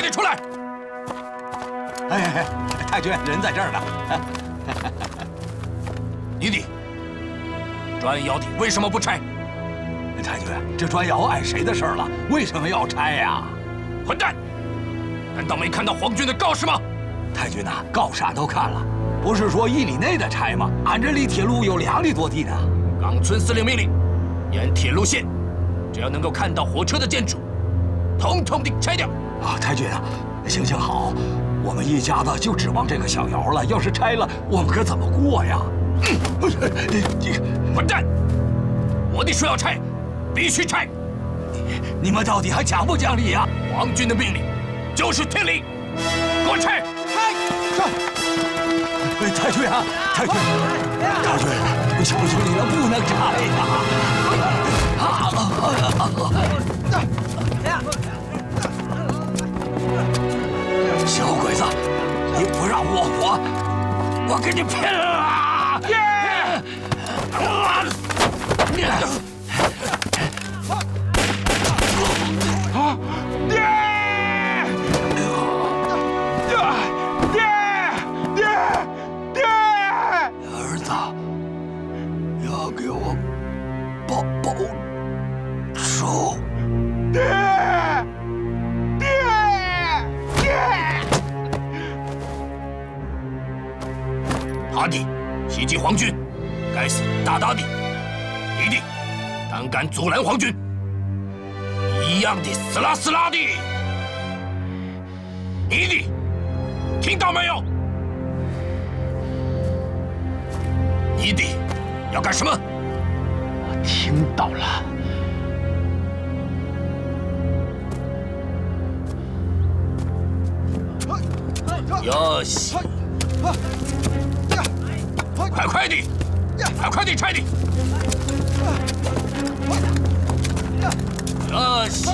你出来！ 哎，太君，人在这儿呢。 你的砖窑的为什么不拆？ 太君，这砖窑碍谁的事儿了？为什么要拆呀？ 混蛋！难道没看到皇军的告示吗？ 太君呐，告示俺都看了，不是说1里内的拆吗？俺这离铁路有2里多地呢。 冈村司令命令，沿铁路线，只要能够看到火车的建筑，统统的拆掉。 啊，太君啊，行好，我们一家子就指望这个小窑了，要是拆了，我们可怎么过呀？ 混蛋！我的说要拆，必须拆。 你们到底还讲不讲理呀？ 皇军的命令就是天理，给我拆！ 太君啊，太君，我求求你了，不能拆呀！小鬼子，你不让我活，我跟你拼了！儿子，要给我报仇！ 他的袭击皇军，该死大的！你的胆敢阻拦皇军，一样的死啦的！你的听到没有？你的要干什么？ 我听到了。 哟西！快点拆的！哟西！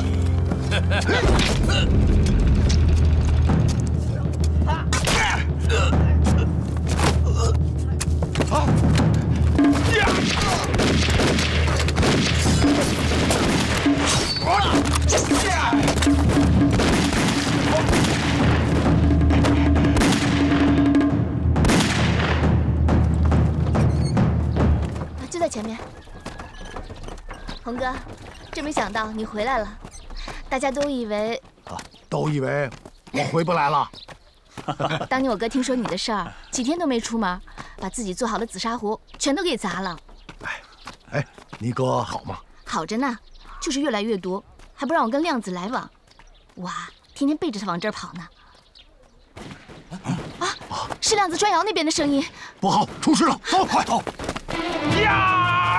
就在前面。红哥，真没想到你回来了，大家都以为我回不来了。 当年我哥听说你的事儿，几天都没出门，把自己做好的紫砂壶全都给砸了。 哎，你哥好吗？ 好着呢，就是越来越多，还不让我跟亮子来往。哇，天天背着他往这儿跑呢。啊，是亮子砖窑那边的声音。 不好，出事了！走，快走！呀！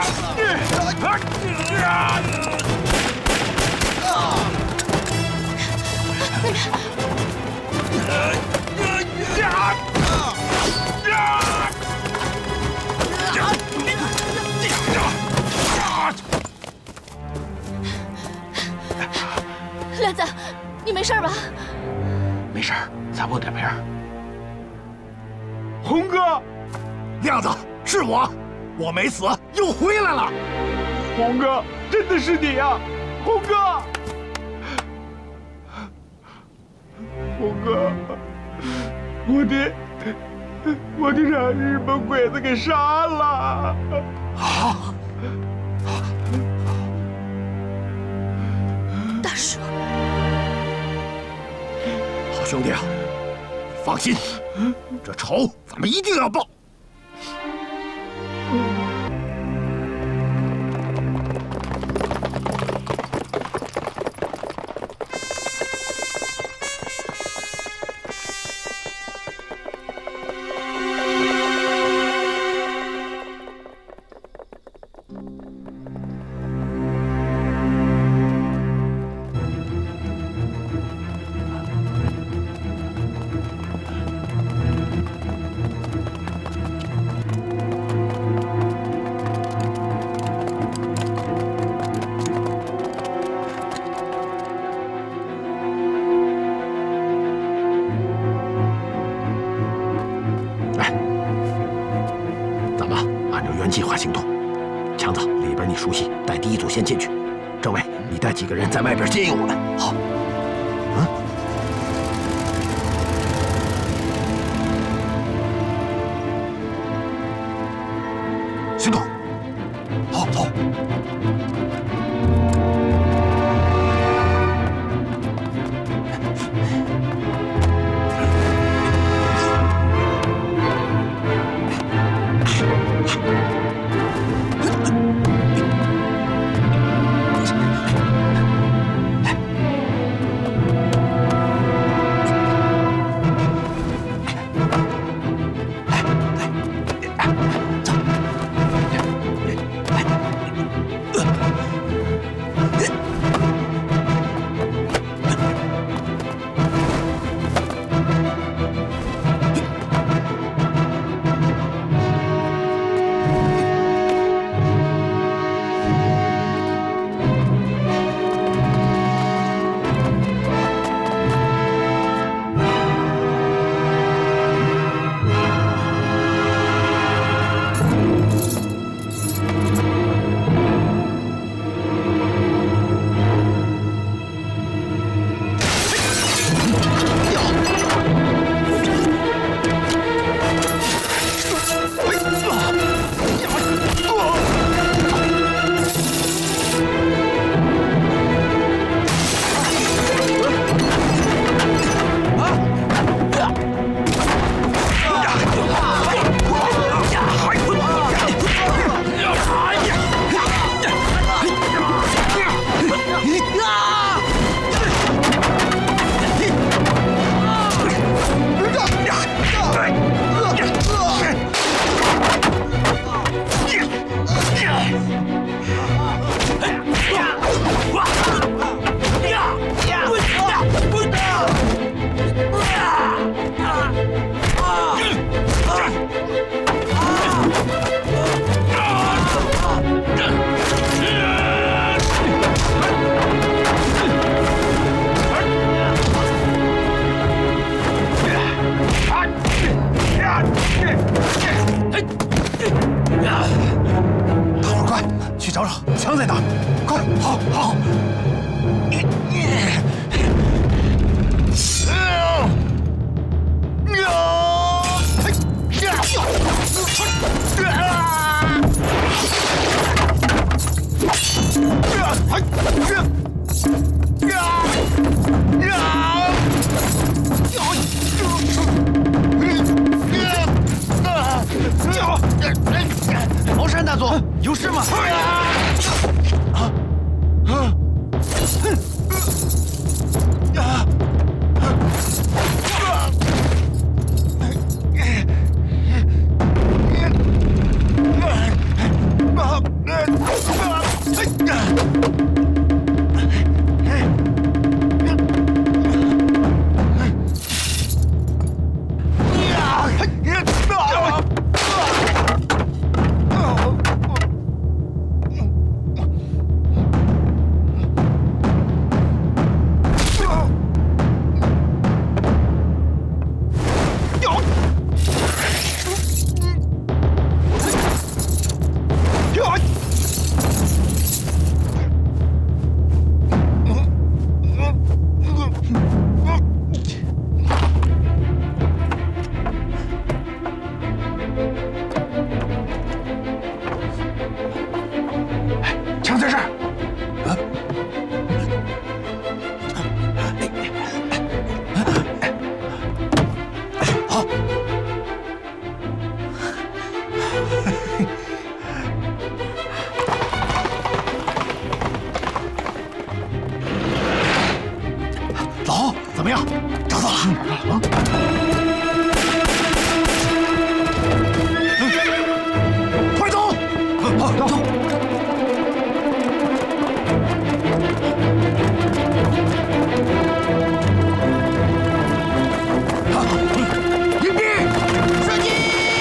亮子，你没事吧？ 没事，擦破点皮儿。红哥，亮子，是我没死，又回来了。 红哥，真的是你呀，红哥！红哥，我的让日本鬼子给杀了！ 啊！ 大叔， 好兄弟啊，你放心，这仇咱们一定要报。计划行动，强子里边你熟悉，带第一组先进去。政委，你带几个人在外边接应我们。好。 子了！啊！ 快走！ 走！ 迎兵，射击！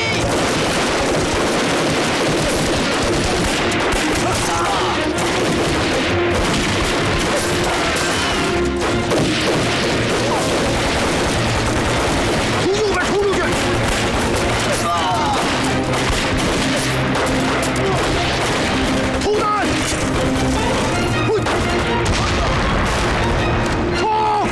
从右边冲出去！投弹！冲！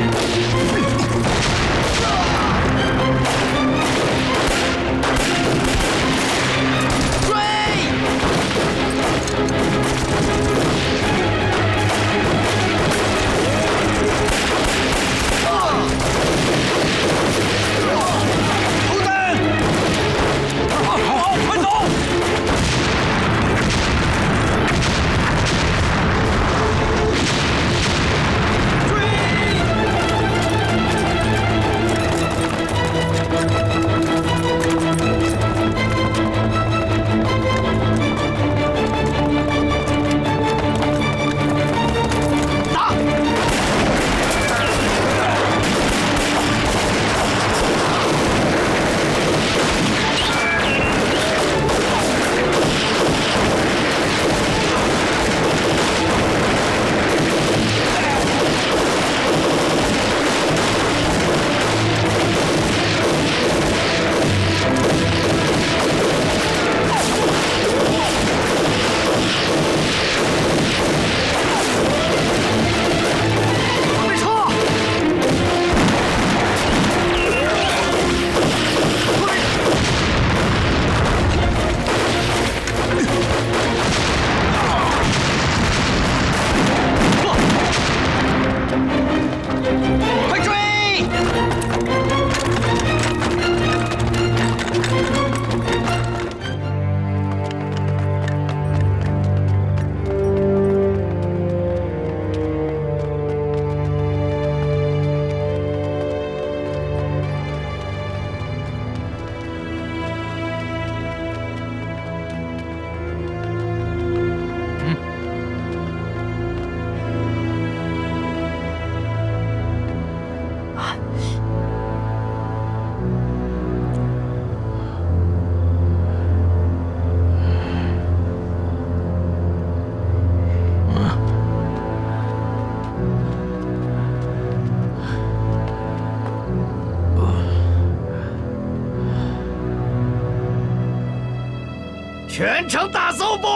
全城大搜捕！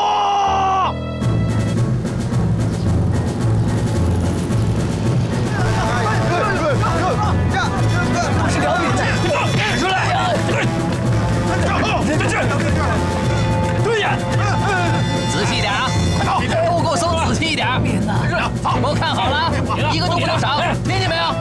是辽民的，出来！ 站好，别去！ 对呀， 仔细点啊！都给我搜仔细一点！我看好了，一个都不留少，听见没有？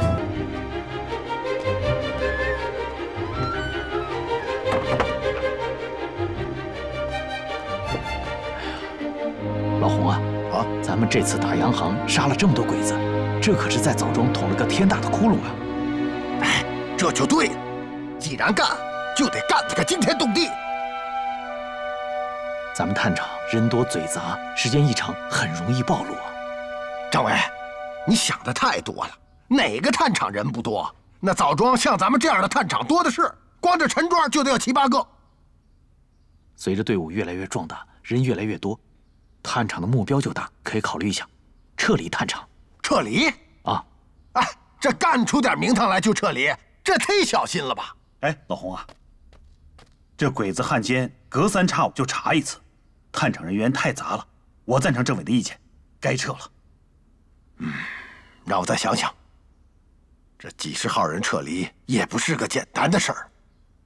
老洪啊，咱们这次打洋行杀了这么多鬼子，这可是在枣庄捅了个天大的窟窿啊！ 哎，这就对了，既然干，就得干得个惊天动地。 咱们探场人多嘴杂，时间一长很容易暴露啊。 政委，你想的太多了，哪个探场人不多？那枣庄像咱们这样的探场多的是，光这陈庄就得有7、8个。 随着队伍越来越壮大，人越来越多，探场的目标就大，可以考虑一下，撤离探场。 撤离？ 啊！ 哎，这干出点名堂来就撤离，这忒小心了吧？ 哎，老洪啊，这鬼子汉奸隔3差5就查一次，探场人员太杂了，我赞成政委的意见，该撤了。 让我再想想。这几10号人撤离也不是个简单的事儿。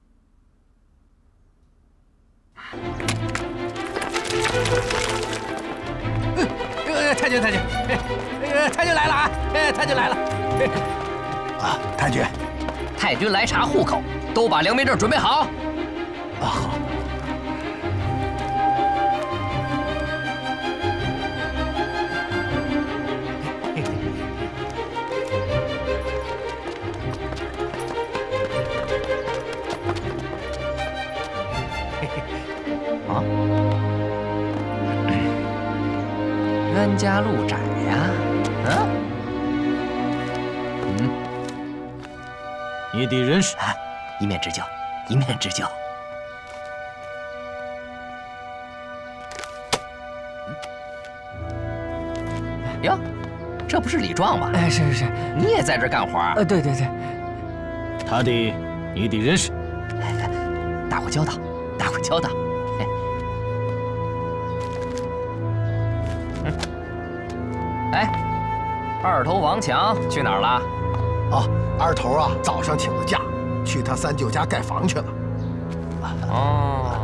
太君，太君来了啊！太君来了。 啊，太君， 太君来查户口，都把良民证准备好。 啊，好。 冤家路窄呀！ 你的人是？ 一面之交，一面之交。哟，这不是李壮吗？ 哎，是是是， 你也在这干活啊？ 对对对。 他的，你的人是？ 打过交道，打过交道。哎，二头王强去哪儿了？ 哦，二头啊，早上请的假，去他三舅家盖房去了。 哦，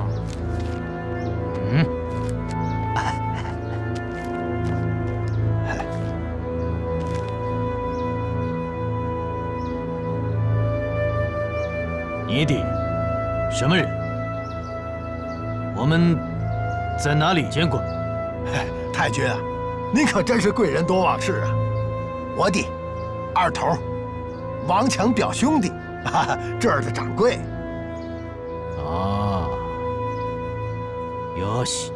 你的什么人？我们在哪里见过？ 太君啊，您可真是贵人多忘事啊！我的二头，王强表兄弟，这儿的掌柜。 啊，よし。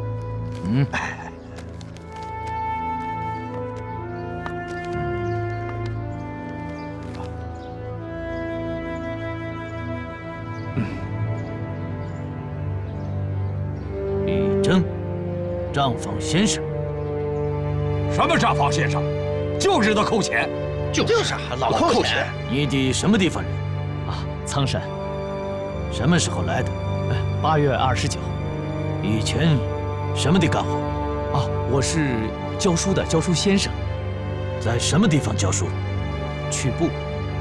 李征，账房先生。 什么账房先生？就知道扣钱。 就是老扣钱。 你的什么地方人？ 啊，苍山。 什么时候来的 ？8月29。 以前什么的干活？ 啊，我是教书的教书先生。 在什么地方教书？ 曲部。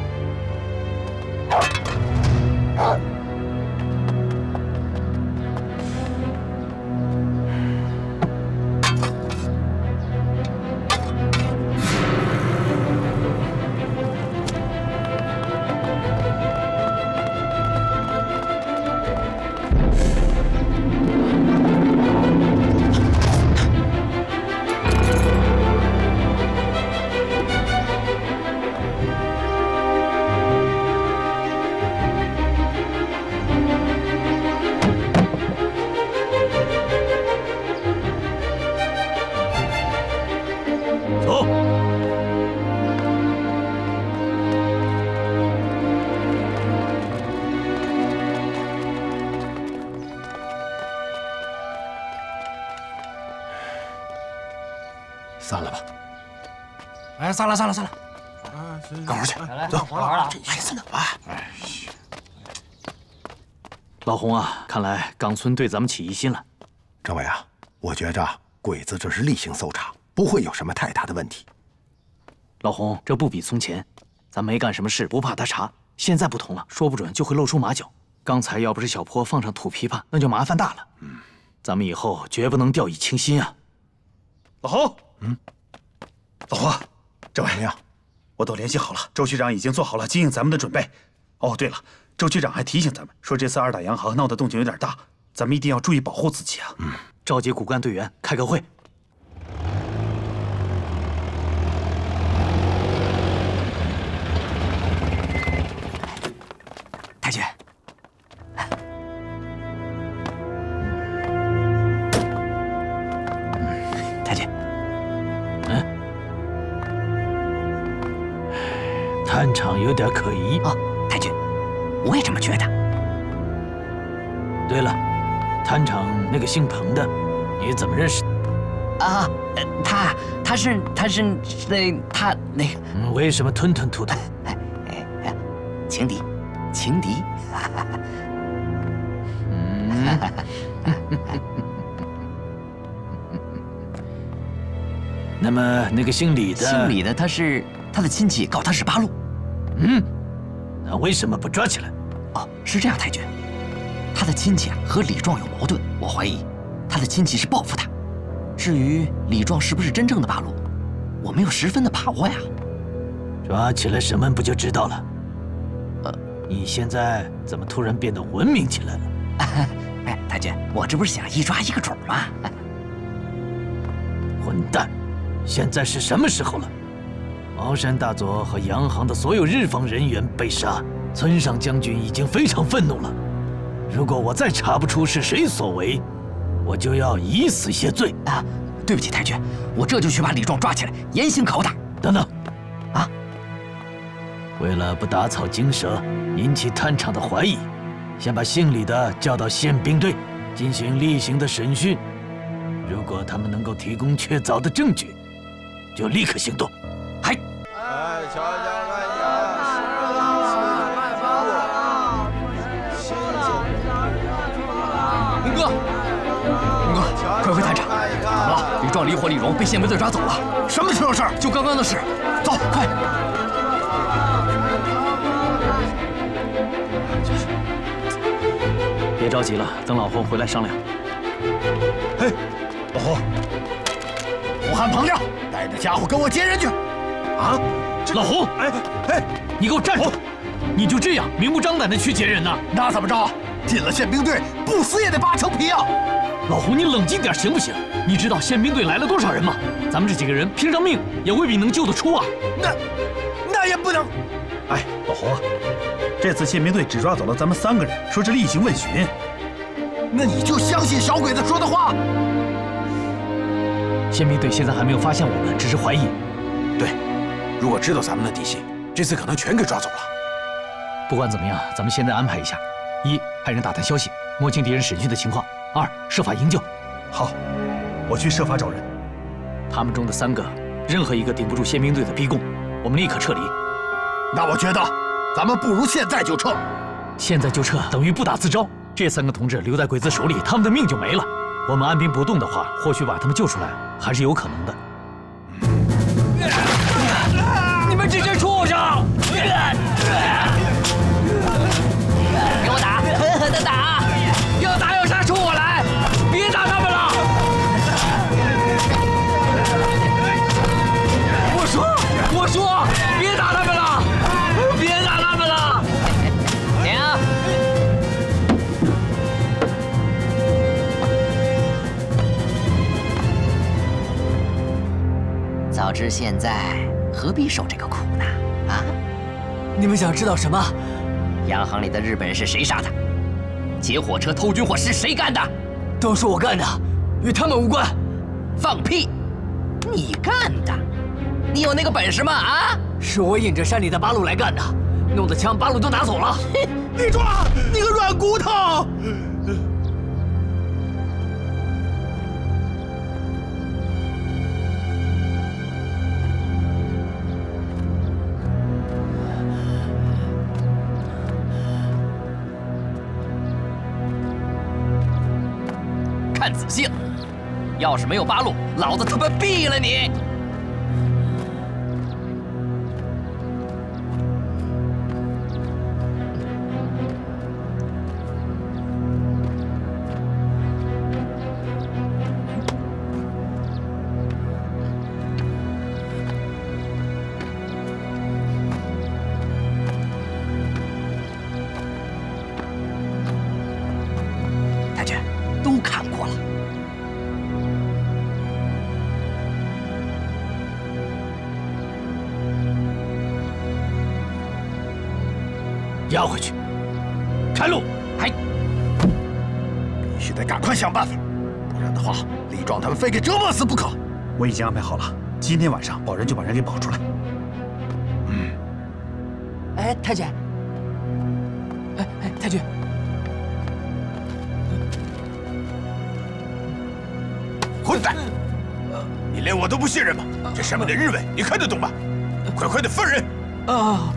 散了吧。 哎，散了。 干活去， 走，干活了。 这意思呢啊！ 老洪啊，看来冈村对咱们起疑心了。 政委啊，我觉着鬼子这是例行搜查，不会有什么太大的问题。 老洪，这不比从前，咱没干什么事不怕他查，现在不同了，说不准就会露出马脚。刚才要不是小坡放上土琵琶，那就麻烦大了。咱们以后绝不能掉以轻心啊。 老洪，老洪，政委怎么样？ 我都联系好了，周局长已经做好了接应咱们的准备。哦，对了，周局长还提醒咱们说，这次二打洋行闹的动静有点大，咱们一定要注意保护自己啊。 召集骨干队员开个会。 太君，太君， 探长有点可疑啊。太君，我也这么觉得。 对了，探长那个姓彭的，你怎么认识？ 啊，他是他那个。 为什么吞吞吐吐？ 情敌。 那么那个姓李的， 他的亲戚告他18路。 那为什么不抓起来？ 哦，是这样，太君，他的亲戚和李壮有矛盾，我怀疑他的亲戚是报复他。至于李壮是不是真正的8路，我没有十分的把握呀。 抓起来审问不就知道了？你现在怎么突然变得文明起来了？ 哎，太君，我这不是想一抓一个准吗？ 混蛋！现在是什么时候了？茅山大佐和洋行的所有日方人员被杀，村上将军已经非常愤怒了。如果我再查不出是谁所为，我就要以死谢罪。 对不起，太君，我这就去把李壮抓起来，严刑拷打。 等等， 啊！ 为了不打草惊蛇，引起探长的怀疑，先把姓李的叫到宪兵队进行例行的审讯。如果他们能够提供确凿的证据，就立刻行动。 嗨！ 哎，瞧瞧看呀！ 洪哥，快回探长！怎么了？李壮、李火、李荣被宪兵队抓走了。 什么时候事儿？ 就刚刚的事。走，快！ 别着急了，等老洪回来商量。 嘿，老洪，我喊彭亮带着家伙跟我接人去。 啊，老洪， 哎， 你给我站住！你就这样明目张胆的去接人呐？ 那怎么着？进了宪兵队，不死也得扒层皮啊！ 老洪，你冷静点行不行？你知道宪兵队来了多少人吗？咱们这几个人拼上命也未必能救得出啊！ 那也不能。 哎，老洪啊，这次宪兵队只抓走了咱们3个人，说是例行问询。 那你就相信小鬼子说的话？ 宪兵队现在还没有发现我们，只是怀疑。 对，如果知道咱们的底细，这次可能全给抓走了。 不管怎么样，咱们现在安排一下：一，派人打探消息，摸清敌人审讯的情况；二，设法营救。 好，我去设法找人。 他们中的3个，任何一个顶不住宪兵队的逼供，我们立刻撤离。 那我觉得，咱们不如现在就撤。 现在就撤，等于不打自招。这3个同志留在鬼子手里，他们的命就没了。我们按兵不动的话，或许把他们救出来，还是有可能的。 你们这些畜生！给我打，狠狠的打！要打要杀出我来，别打他们了！我说，别打他们了，别打他们了！停！早知现在，何必受这个苦呢？啊！ 你们想知道什么？ 洋行里的日本人是谁杀的？劫火车、偷军火是谁干的？ 都是我干的，与他们无关。 放屁！你干的？你有那个本事吗？啊！ 是我引着山里的八路来干的，弄得枪八路都拿走了。 李壮，你个软骨头！ 看仔细了，要是没有八路，老子他妈毙了你！太君，都看过了。 押回去，开路！ 还必须得赶快想办法，不然的话，李壮他们非给折磨死不可。 我已经安排好了，今天晚上保人就把人给保出来。 哎，太君，太君， 混蛋！你连我都不信任吗？这上面的日文你看得懂吗？快的放人！ 啊！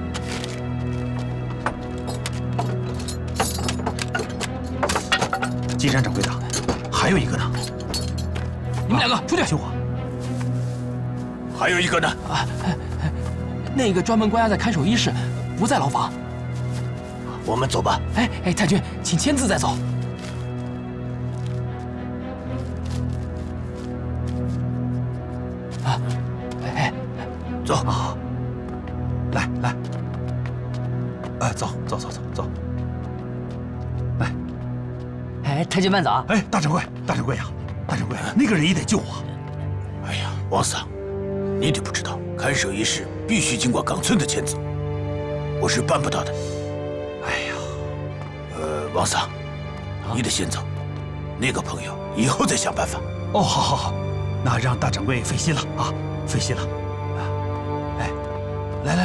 金山掌柜的，还有一个呢。 你们2个出去！ 救我！ 还有一个呢？ 那个专门关押在看守一室，不在牢房。 我们走吧。 哎，太君，请签字再走。啊， 走。 来，走。来， 哎，太君慢走啊！ 哎，大掌柜呀，大掌柜，那个人也得救我。 哎呀，王桑，你得不知道，看守一室必须经过冈村的签字，我是办不到的。 哎呀， 王桑，你得先走，那个朋友以后再想办法。 哦，好， 那让大掌柜费心了啊，费心了。啊，哎，来，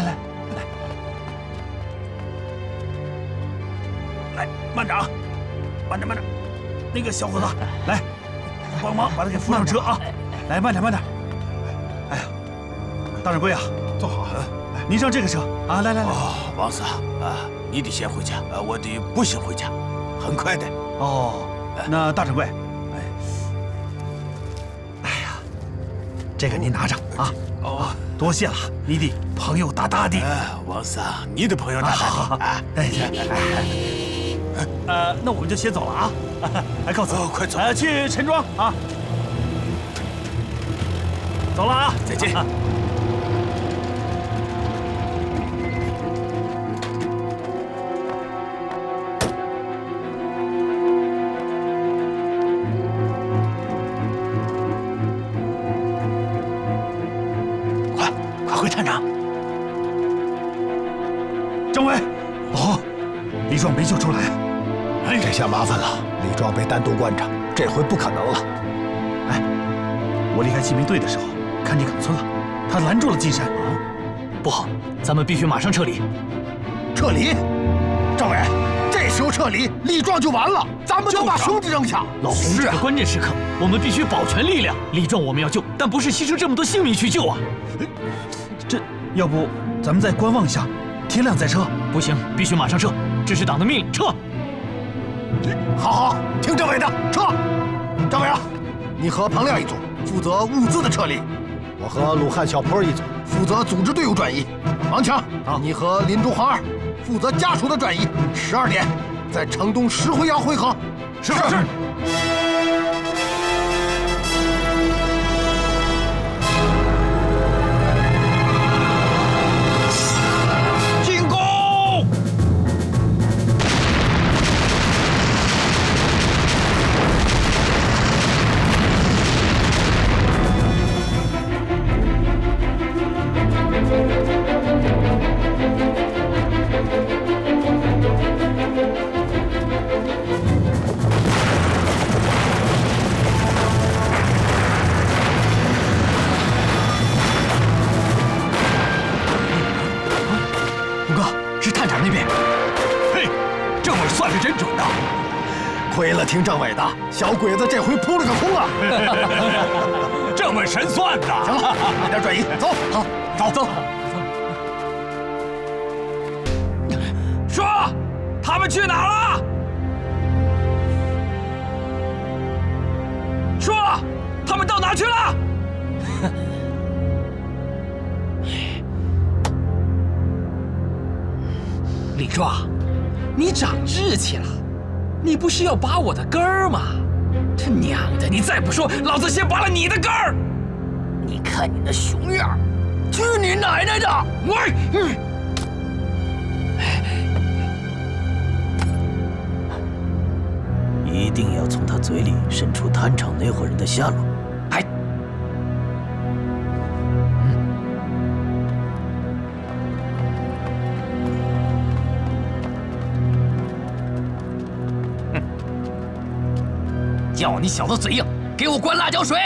慢点啊，慢点。那个小伙子，来，帮忙把他给扶上车啊！来，慢点。哎呀，大掌柜啊， 坐好。 您上这个车啊，来。 哦，王嫂啊，你得先回家，我得不先回家，很快的。 哦，那大掌柜，哎呀，这个您拿着啊。哦，多谢了，你的朋友大大的。 王嫂，你的朋友大大的啊。 那我们就先走了啊！告辞， 快走！ 去陈庄啊！走了啊！ 再见。 快回探长！ 政委，哦，李壮没救出来。 这下麻烦了，李壮被单独关着，这回不可能了。 哎，我离开骑兵队的时候，看见岗村了，他拦住了金山。 不好，咱们必须马上撤离。 撤离？政委，这时候撤离，李壮就完了，咱们就把兄弟扔下。 老洪，这个关键时刻，我们必须保全力量。李壮我们要救，但不是牺牲这么多性命去救啊！ 这要不咱们再观望一下，天亮再撤？ 不行，必须马上撤，这是党的命令，撤！ 好，听政委的，撤！政委啊，你和彭亮一组，负责物资的撤离；我和鲁汉、小坡一组，负责组织队伍转移。王强，你和林中黄二负责家属的转移。12点，在城东石灰窑汇合。是。亏了听政委的，小鬼子这回扑了个空啊！ 这么神算的。 行了，快点转移，走。好，走。 说，他们去哪了？说，他们到哪去了？ 李壮，你长志气了。你不是要拔我的根儿吗？他娘的！你再不说，老子先拔了你的根儿！ 你看你那熊样，去你奶奶的！ 喂！ 一定要从他嘴里审出探长那伙人的下落。 哎，叫你小子嘴硬，给我灌辣椒水！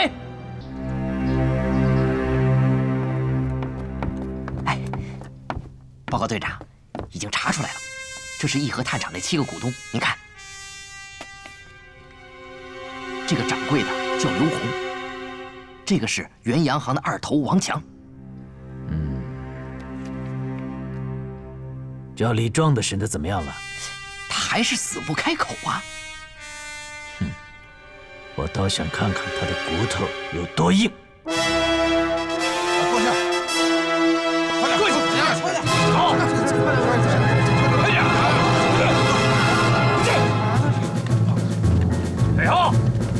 哎，报告队长，已经查出来了，这是义和探长那7个股东。您看，这个掌柜的叫刘洪，这个是元洋行的2头王强。 叫李壮的审得怎么样了？ 他还是死不开口啊！ 我倒想看看他的骨头有多硬。 过去，快点，过去，快点，好，快点， 北浩，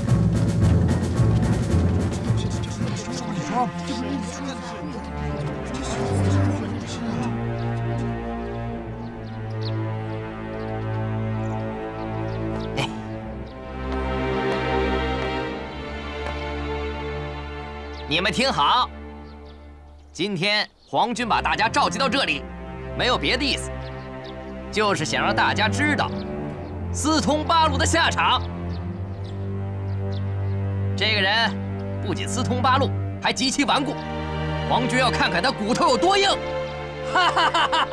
你们听好，今天皇军把大家召集到这里，没有别的意思，就是想让大家知道四通八路的下场。这个人不仅私通八路，还极其顽固。皇军要看看他骨头有多硬！哈哈哈哈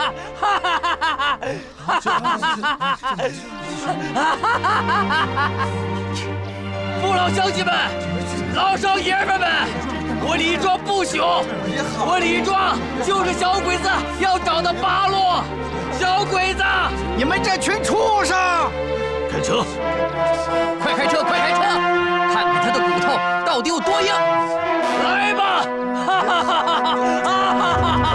哈哈！父老乡亲们，老少爷们们，我李庄不朽，我李庄就是小鬼子要找的八路。小鬼子， 你们这群畜生！ 开车！ 快开车，快开车！看看他的骨头到底有多硬！来吧！哈哈哈哈哈哈！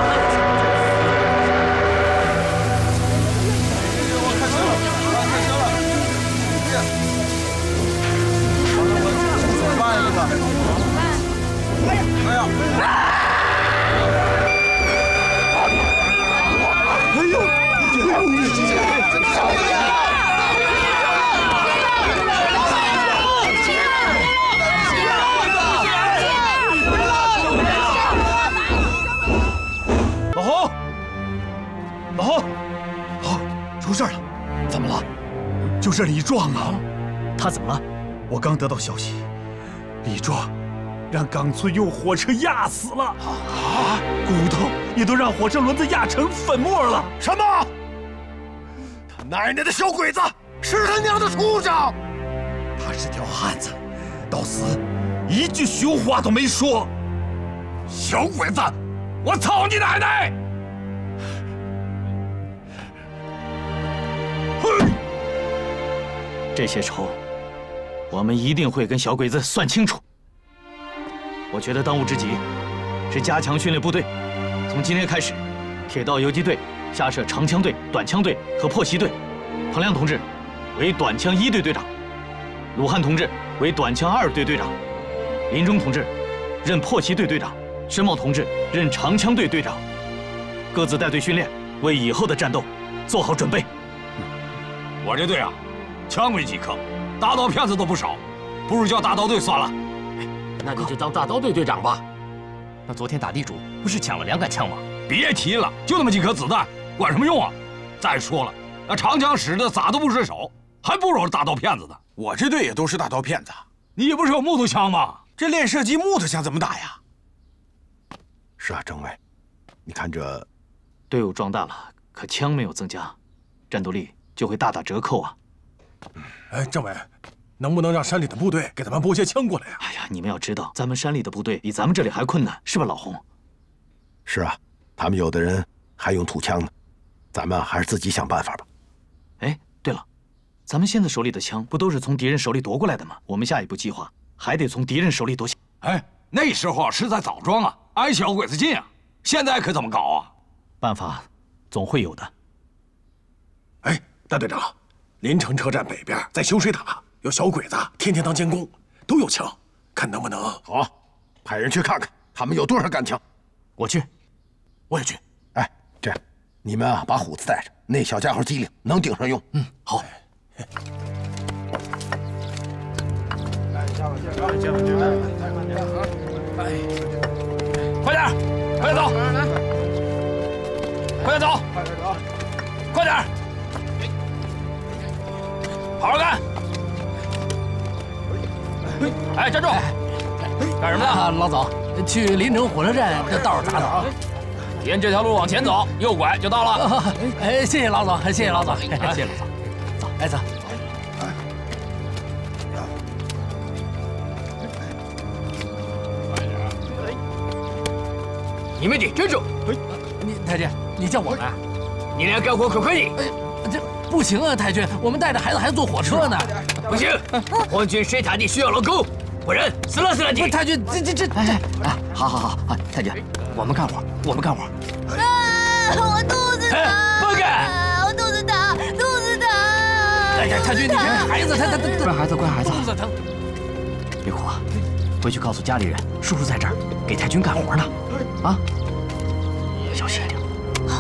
老侯，出事了！怎么了？就是李壮啊！ 他怎么了？ 我刚得到消息，李壮让冈村用火车压死了，啊！骨头也都让火车轮子压成粉末了。什么？他奶奶的小鬼子，是他娘的畜生！他是条汉子，到死一句凶话都没说。 小鬼子，我操你奶奶！ 这些仇，我们一定会跟小鬼子算清楚。我觉得当务之急是加强训练部队。从今天开始，铁道游击队下设长枪队、短枪队和破袭队。彭亮同志为短枪1队队长，鲁汉同志为短枪2队队长，林中同志任破袭队队长，申茂同志任长枪队队长。各自带队训练，为以后的战斗做好准备。 我这队啊，枪没几颗，大刀片子都不少，不如叫大刀队算了。 那你就当大刀队队长吧。那昨天打地主不是抢了2杆枪吗？ 别提了，就那么几颗子弹，管什么用啊？再说了，那长枪使的咋都不是手，还不如大刀片子呢。 我这队也都是大刀片子， 你不是有木头枪吗？ 这练射击木头枪怎么打呀？是啊，政委，你看这队伍壮大了，可枪没有增加，战斗力就会大打折扣啊！ 哎，政委，能不能让山里的部队给咱们拨些枪过来呀？ 哎呀，你们要知道，咱们山里的部队比咱们这里还困难，是吧，老洪？ 是啊，他们有的人还用土枪呢，咱们还是自己想办法吧。 哎，对了，咱们现在手里的枪不都是从敌人手里夺过来的吗？我们下一步计划还得从敌人手里夺枪。 哎，那时候是在枣庄啊，挨小鬼子近啊，现在可怎么搞啊？ 办法总会有的。 哎，大队长，临城车站北边在修水塔有小鬼子，天天当监工，都有枪，看能不能…… 好，派人去看看他们有多少杆枪。 我去， 我也去。 哎，这样，你们啊把虎子带着，那小家伙机灵，能顶上用。 嗯，好。 快点，快点走，快点走，快点，好好干！哎，站住！干什么呢？ 老总，去临城火车站这道咋走？ 沿这条路往前走，右拐就到了。 哎，谢谢老总，谢谢老总，谢谢老总。走，哎走。 你们得站住！ 你太君，你叫我们？ 你俩干活可快点！ 这不行啊，太君，我们带着孩子还坐火车呢。 不行，皇军水塔地需要劳工，不然死了你！ 太君，这……哎，好，太君，我们干活。 我肚子疼！ 不干！ 我肚子疼！ 哎呀，太君，你看孩子，他乖孩子， 肚子疼。 别哭啊，回去告诉家里人，叔叔在这儿给太君干活呢。啊，小心一点。 好。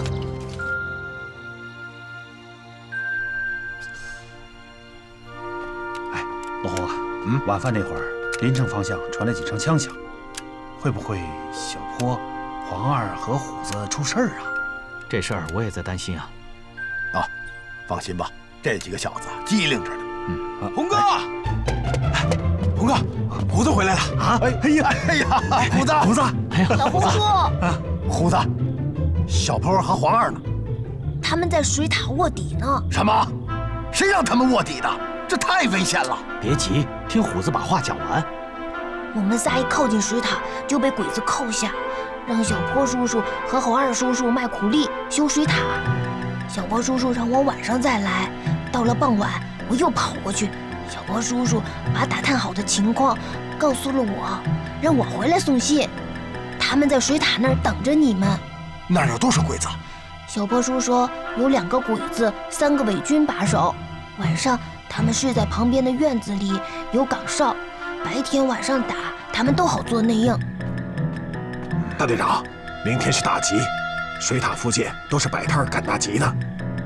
哎，老侯啊，晚饭那会儿，临城方向传来几声枪响，会不会小坡、黄二和虎子出事儿啊？ 这事儿我也在担心啊。 啊，放心吧，这几个小子机灵着呢。 洪哥， 红哥，胡子回来了啊！哎呀，胡子， 老胡叔， 胡子，小坡和黄二呢？ 他们在水塔卧底呢。 什么？谁让他们卧底的？这太危险了！ 别急，听虎子把话讲完。 我们仨一靠近水塔，就被鬼子扣下，让小坡叔叔和黄二叔叔卖苦力修水塔。小坡叔叔让我晚上再来，到了傍晚，我又跑过去。小坡叔叔把打探好的情况告诉了我，让我回来送信。他们在水塔那儿等着你们。 那儿有多少鬼子？ 小坡叔说有2个鬼子，3个伪军把守。晚上他们睡在旁边的院子里，有岗哨。白天晚上打，他们都好做内应。 大队长，明天是大集，水塔附近都是摆摊赶大集的。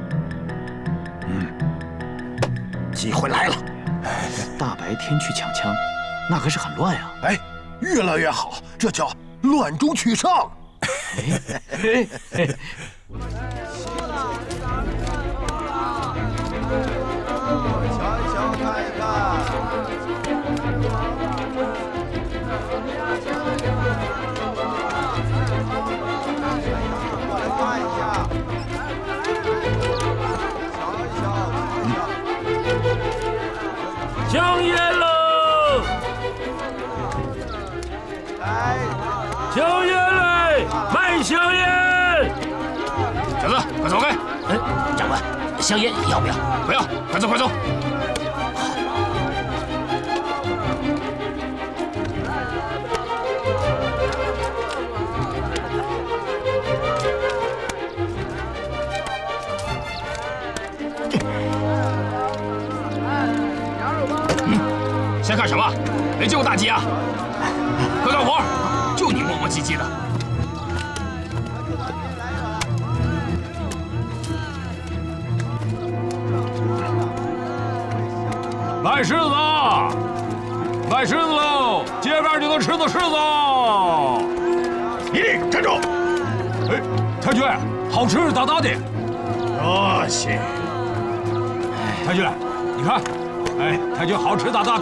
机会来了。 大白天去抢枪，那可是很乱呀。 哎，越乱越好，这叫乱中取胜。 香烟喽！香烟嘞，卖香烟！小子，快走开！ 长官，香烟要不要？ 不要，快走，快走！先看什么？没见过大集啊！快干活！就你磨磨唧唧的。 卖柿子，卖柿子喽！街边就能吃到柿子。 一立，站住！ 哎，太君，好吃大大的。 多谢。 太君，你看。哎，太君好吃大大的。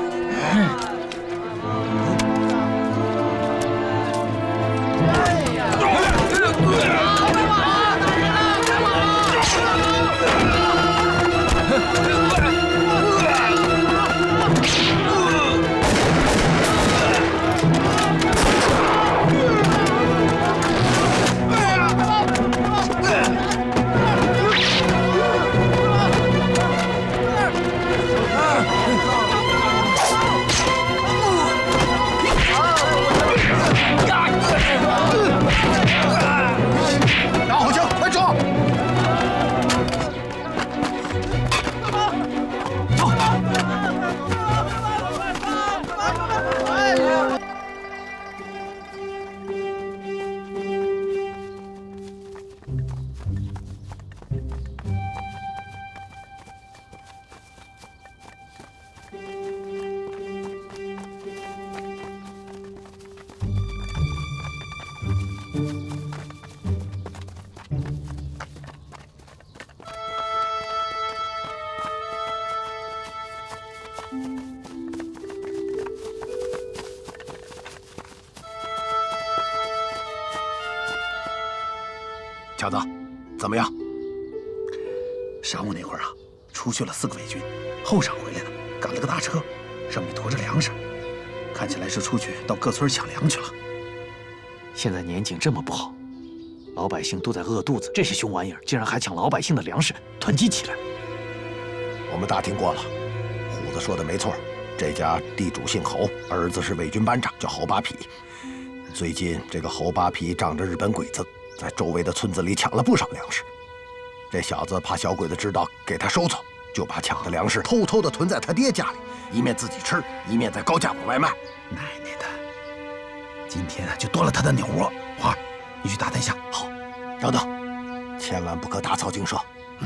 强子，怎么样？ 晌午那会儿啊，出去了4个伪军，后晌回来了，赶了个大车，上面驮着粮食，看起来是出去到各村抢粮去了。 现在年景这么不好，老百姓都在饿肚子，这些熊玩意儿竟然还抢老百姓的粮食，囤积起来。 我们打听过了，虎子说的没错，这家地主姓侯，儿子是伪军班长，叫侯八皮。最近这个侯八皮仗着日本鬼子，在周围的村子里抢了不少粮食。这小子怕小鬼子知道给他收走，就把抢的粮食偷偷的囤在他爹家里，一面自己吃，一面再高价往外卖。 奶奶的，今天啊就多了他的鸟窝。花儿，你去打探一下。好， 等等，千万不可打草惊蛇。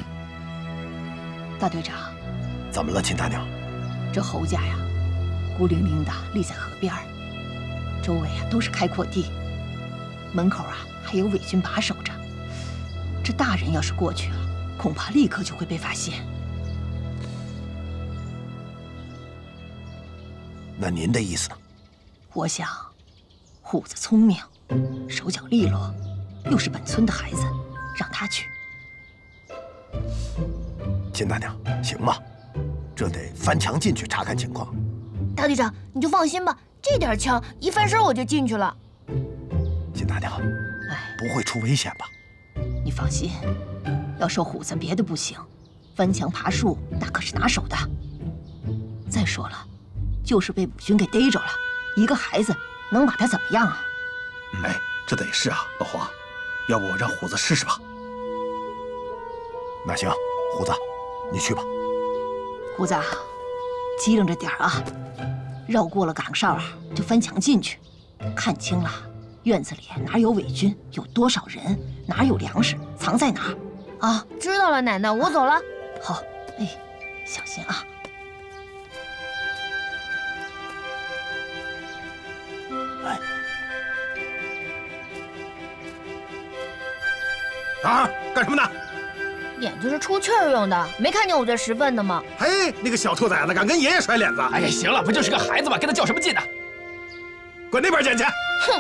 大队长， 怎么了，秦大娘？ 这侯家呀，孤零零的立在河边儿，周围啊都是开阔地，门口啊还有伪军把守着。这大人要是过去了，恐怕立刻就会被发现。 那您的意思呢？ 我想，虎子聪明，手脚利落，又是本村的孩子，让他去。 秦大娘，行吗？这得翻墙进去查看情况。 大队长，你就放心吧，这点枪一翻身我就进去了。 秦大娘，不会出危险吧？ 你放心，要说虎子别的不行，翻墙爬树那可是拿手的。再说了，就是被武军给逮着了，一个孩子能把他怎么样啊？ 哎，这得是啊，老黄，要不让虎子试试吧？ 那行，虎子，你去吧。 虎子，机灵着点啊！绕过了岗哨啊，就翻墙进去，看清了院子里哪有伪军，有多少人，哪有粮食，藏在哪儿啊？ 知道了，奶奶，我走了。 好，哎，小心啊！ 啊，干什么呢？ 眼睛是出气儿用的，没看见我在拾粪呢吗？ 嘿，那个小兔崽子敢跟爷爷甩脸子！ 哎呀，行了，不就是个孩子吗？跟他较什么劲呢？ 滚那边捡去！ 哼！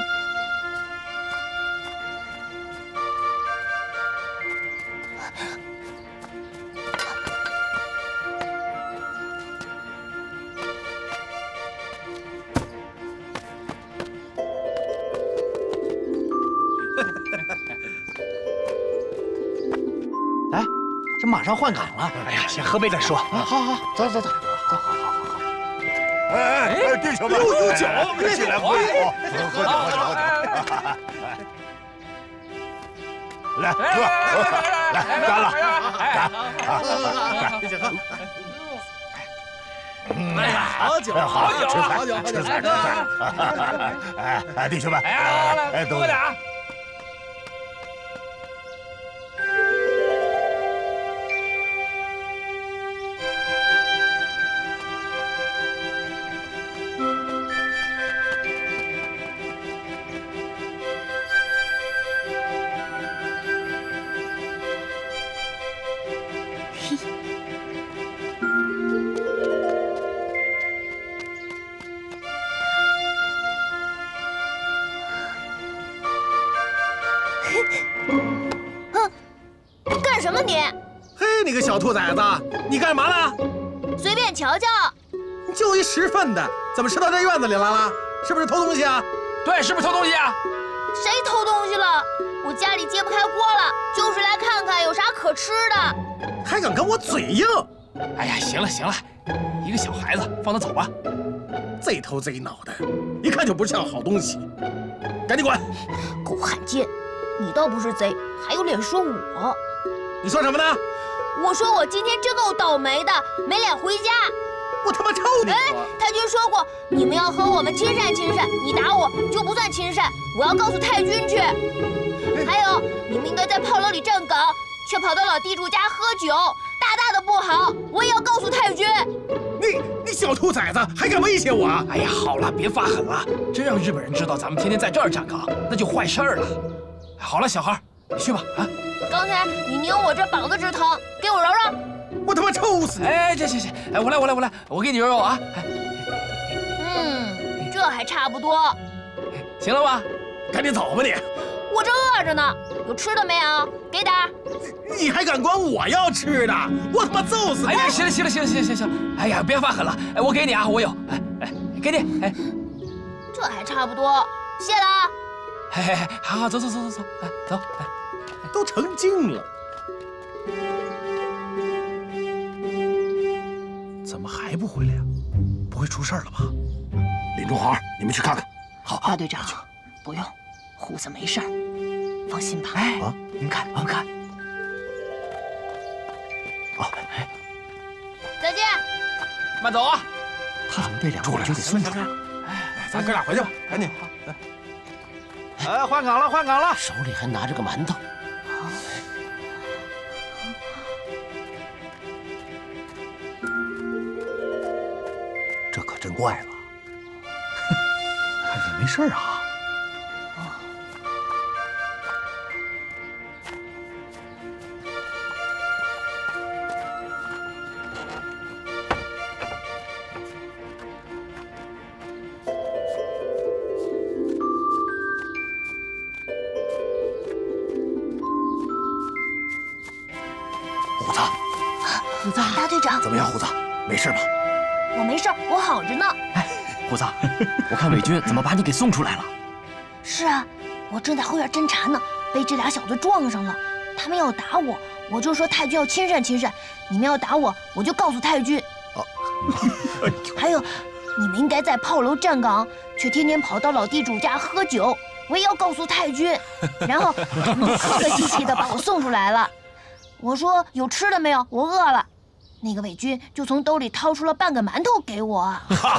来，这马上换岗了。 哎呀，先喝杯再说。 好，走走走。 哎，弟兄们，有酒，一起来喝酒，喝酒。来，喝，来，干了，干，一起喝。 哎呀，好酒，好酒， 好酒，吃菜，吃菜。哎，弟兄们， 来，多点啊。 干什么你？ 嘿，你个小兔崽子，你干嘛了？ 随便瞧瞧。 就一拾粪的，怎么吃到这院子里来了？是不是偷东西啊？ 对，是不是偷东西啊？ 谁偷东西了？我家里揭不开锅了，就是来看看有啥可吃的。 还敢跟我嘴硬？ 哎呀，行了行了，一个小孩子，放他走吧。 贼头贼脑的，一看就不像好东西，赶紧滚！ 狗汉奸，你倒不是贼，还有脸说我？ 你说什么呢？ 我说我今天真够倒霉的，没脸回家。 我他妈抽你！ 哎，太君说过，你们要和我们亲善亲善，你打我就不算亲善，我要告诉太君去。还有，你们应该在炮楼里站岗，却跑到老地主家喝酒，大大的不好，我也要告诉太君。 你小兔崽子，还敢威胁我啊？ 哎呀，好了，别发狠了，真让日本人知道咱们天天在这儿站岗，那就坏事儿了。好了，小孩，你去吧啊。 刚才你拧我这膀子直疼，给我揉揉。 我他妈抽死你！ 哎，这行，哎，我来，我给你揉揉啊。 这还差不多。 行了吧？ 赶紧走吧你！ 我这饿着呢，有吃的没有？给点儿。 你还敢管我要吃的？我他妈揍死你！ 哎呀，行了，哎呀，别发狠了，哎，我给你啊，我有，哎，给你，哎， 这还差不多，谢了啊。 嘿，好，走，哎，走，哎， 都成精了。怎么还不回来呀？不会出事了吧？林中豪，你们去看看。好， 大队长，不用，虎子没事儿，放心吧。 哎，您看。 哦， 哎， 再见。 慢走啊！ 他怎么被两个人给送出来了？ 哎，咱哥俩回去吧，赶紧。 哎，换岗了！ 手里还拿着个馒头。 这可真怪了。你没事啊？ 虎子， 大队长， 怎么样，虎子？没事吧？ 我没事，我好着呢。 哎，虎子，我看伪军怎么把你给送出来了？ 是啊，我正在后院侦查呢，被这俩小子撞上了。他们要打我，我就说太君要亲善亲善。你们要打我，我就告诉太君。还有，你们应该在炮楼站岗，却天天跑到老地主家喝酒，我也要告诉太君。然后他们就客客气气的把我送出来了。我说有吃的没有？我饿了。那个伪军就从兜里掏出了半个馒头给我。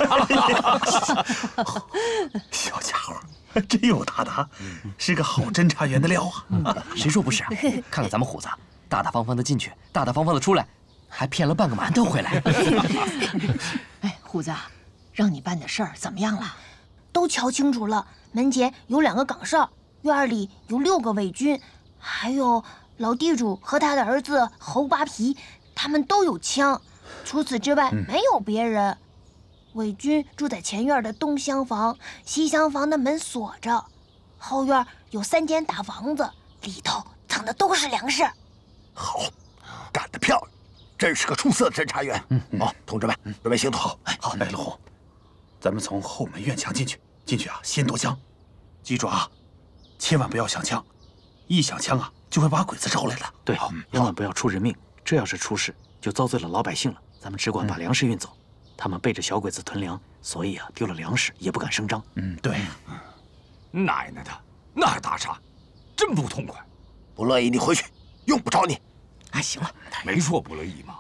小家伙，真有大大，是个好侦查员的料啊！ 谁说不是啊？看看咱们虎子，大大方方的进去，大大方方的出来，还骗了半个馒头回来。 哎，虎子，让你办的事儿怎么样了？ 都瞧清楚了，门前有2个岗哨，院里有6个伪军，还有老地主和他的儿子侯扒皮，他们都有枪。除此之外，没有别人。伪军住在前院的东厢房，西厢房的门锁着，后院有3间大房子，里头藏的都是粮食。 好，干得漂亮，真是个出色的侦查员。好，同志们，准备行动。好， 好，陆红，咱们从后门院墙进去，啊，先夺枪。记住啊，千万不要响枪，一响枪啊，就会把鬼子招来了。 对，千万不要出人命，这要是出事，就遭罪了老百姓了。咱们只管把粮食运走。他们背着小鬼子囤粮，所以啊，丢了粮食也不敢声张。 对。 奶奶的，那大傻，真不痛快。 不乐意你回去，用不着你。 哎，行了， 没说不乐意嘛。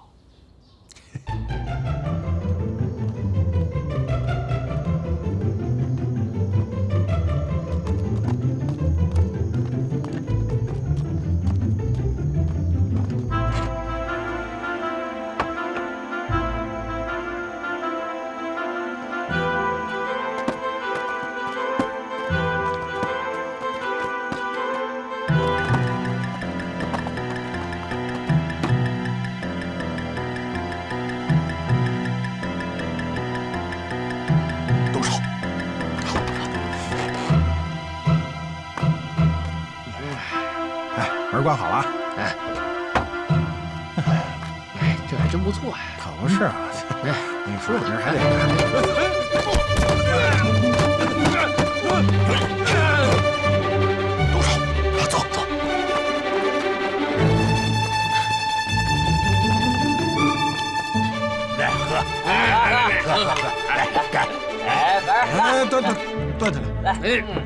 门关好了。 哎，这还真不错呀。 可不是啊，你说这还得。 动手，走走。来喝，喝，来干。 哎，端着来。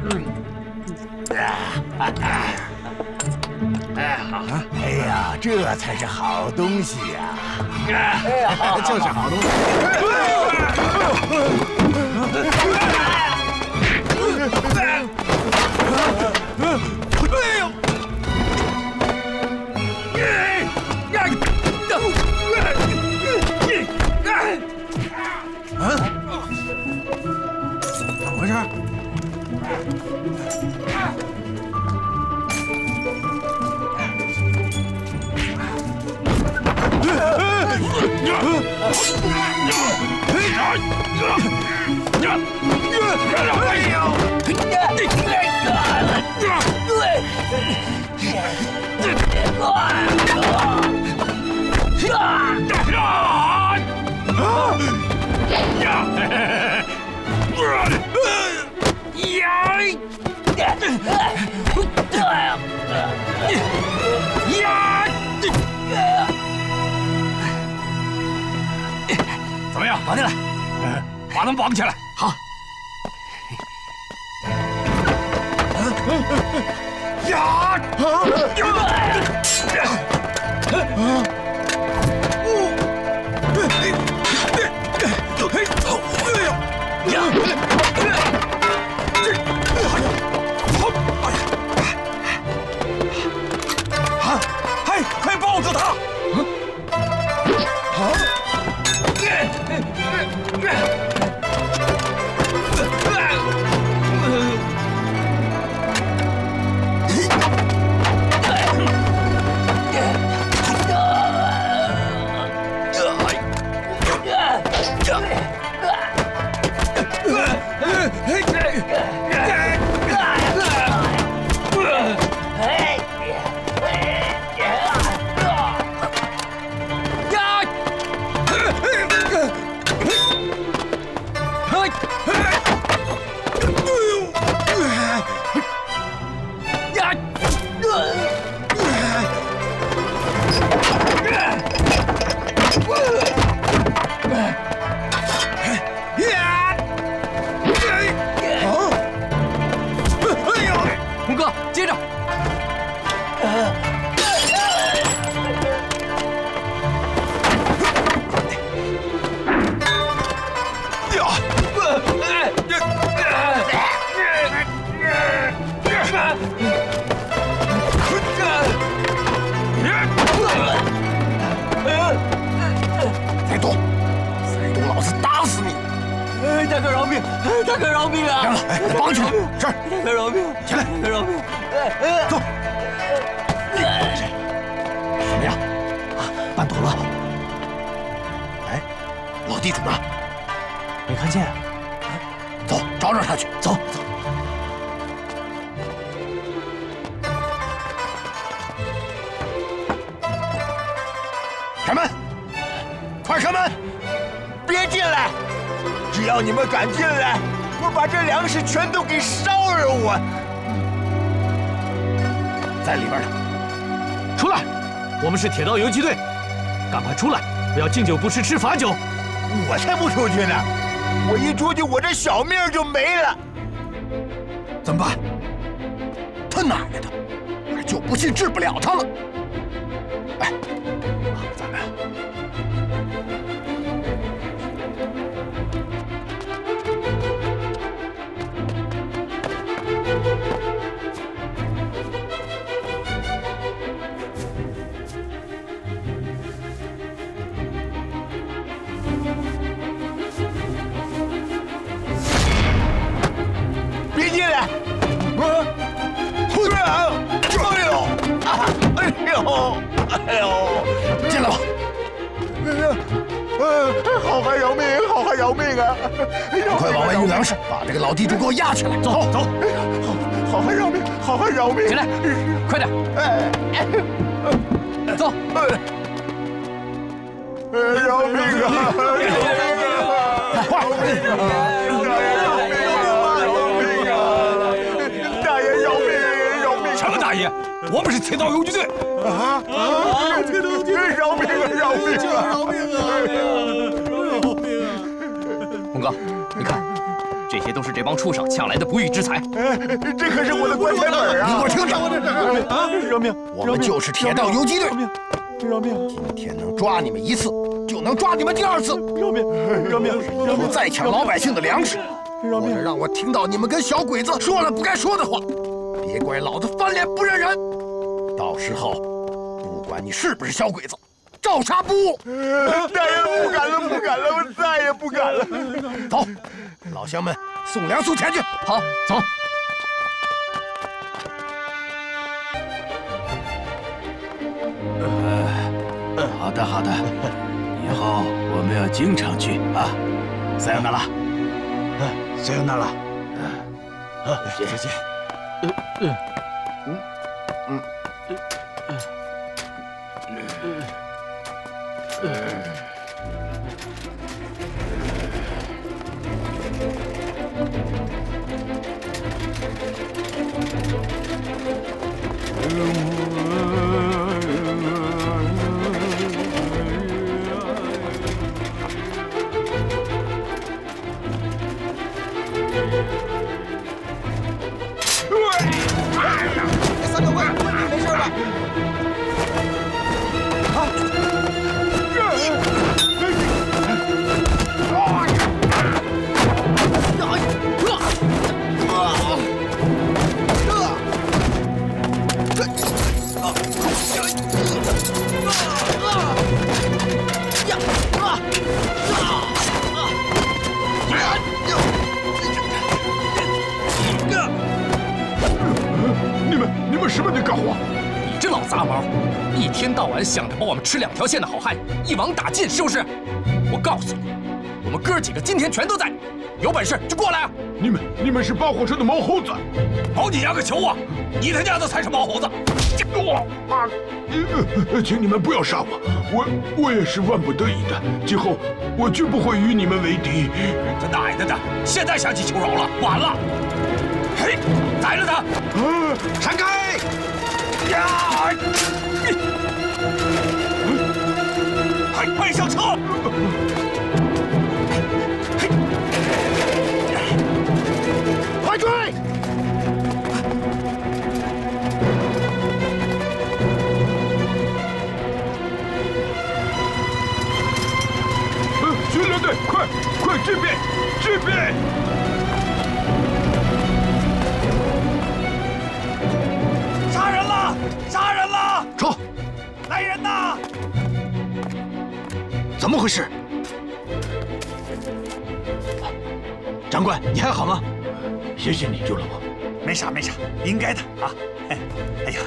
哎，好！哎呀，这才是好东西呀！ 哎呀，就是好东西。 怎么回事？ 怎么样？绑起来，把他们绑起来。 好。 快抱住他！ 大哥饶命！大哥饶命啊！ 绑起来！是。 大哥饶命！ 起来！ 大哥饶命！ 走。怎么样？啊，办妥了。哎，老地主呢？ 没看见。 走，找找他去。走走。开门！快开门！ 别进来！只要你们敢进来，我把这粮食全都给烧了！我在里边呢。 出来！我们是铁道游击队，赶快出来！不要敬酒不吃吃罚酒。 我才不出去呢！我一出去，我这小命就没了。 怎么办？他奶奶的，还就不信治不了他了。哎，咱们。 别进来！哎呦！ 进来吧！ 好汉饶命！好汉饶命啊！ 快往外运粮食，把这个老地主给我押起来！走走！ 好汉饶命！好汉饶命！ 进来，快点！走！ 饶命啊！ 快！ 大爷饶命！饶命！ 什么大爷？我们是铁道游击队。 铁道游击队！饶命啊！饶命啊！饶命啊！ 洪哥，你看，这些都是这帮畜生抢来的不义之财。 这可是我的棺材本啊！ 你给我听着！ 啊！饶命！ 我们就是铁道游击队。 饶命！饶命！ 今天能抓你们一次，就能抓你们第二次。 饶命！饶命！ 以后再抢老百姓的粮食， 饶命！ 让我听到你们跟小鬼子说了不该说的话，别怪老子翻脸不认人。到时候，不管你是不是小鬼子，照杀不误。 大爷，不敢了，不敢了，我再也不敢了。 走，老乡们，送粮送钱去。 好，走。 好的，好的，以后我们要经常去啊。 塞尤那拉， 塞尤那拉， 再见。 三哥，快，没事吧？ 你们什么人干活？ 你这老杂毛，一天到晚想着把我们吃两条线的好汉一网打尽，是不是？我告诉你，我们哥几个今天全都在，有本事就过来啊！ 你们是包火车的毛猴子， 保你丫个球啊！你他娘的才是毛猴子！ 请你们不要杀我也是万不得已的，今后我绝不会与你们为敌。 这奶奶的，现在想起求饶了，晚了！嘿，宰了他！ 闪开！ 呀！快上车！ 快追！ 巡逻队，快这边，这边！ 杀人了！杀人了！ 撤！ 来人呐！ 怎么回事？ 长官，你还好吗？谢谢你救了我。 没啥没啥，应该的啊。哎呀，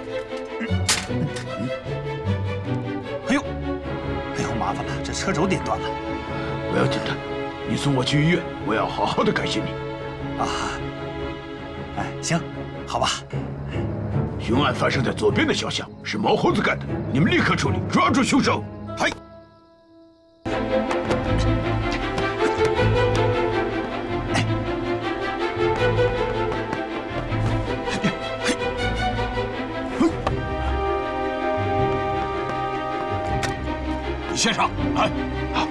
哎呦，麻烦了，这车轴点断了。 不要紧的，你送我去医院，我要好好的感谢你。 啊，哎，行，好吧。 凶案发生在左边的小巷，是毛猴子干的，你们立刻处理，抓住凶手。 嗨。 先生，来，好。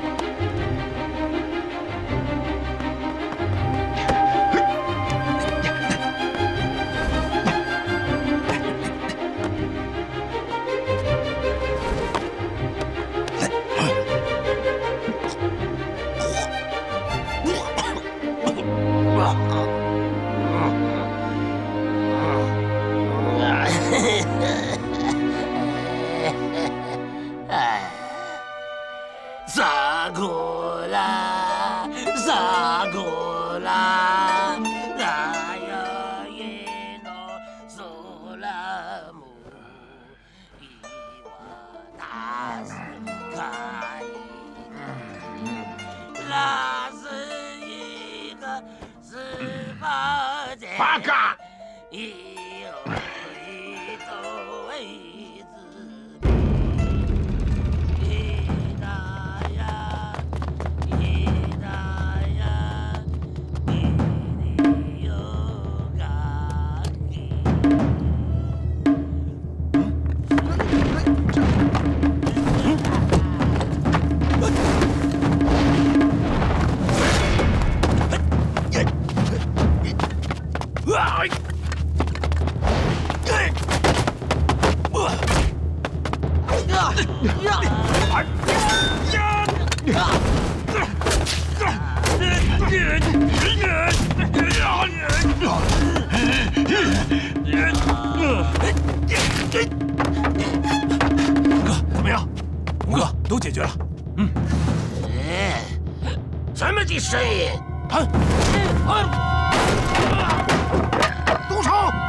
八嘎！ 怎么样？ 吴哥，都解决了。嗯。 什么的声音？ 动手！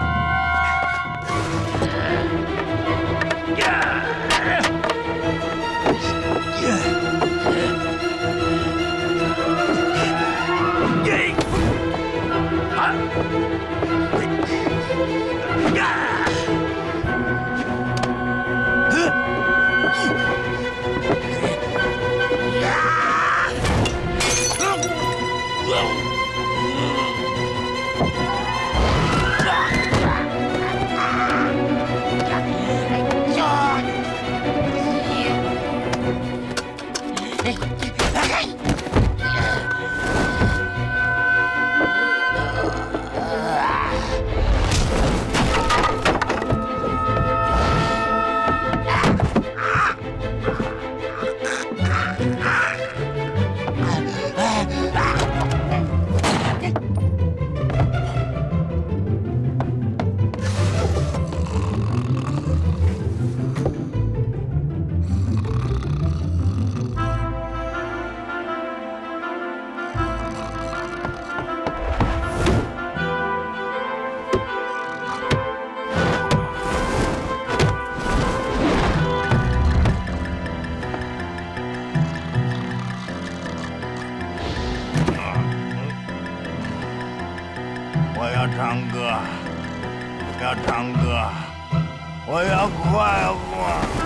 我要唱歌，要唱歌，我要快活。